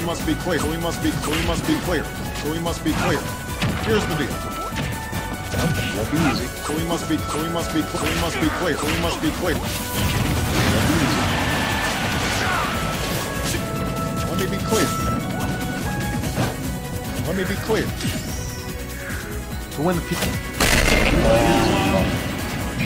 must be clear. So we must be clear. So we must be clear. Here's the deal. Won't be easy. So we must be clear. So we must be clear. Let me be clear. Let me be clear. To win the people.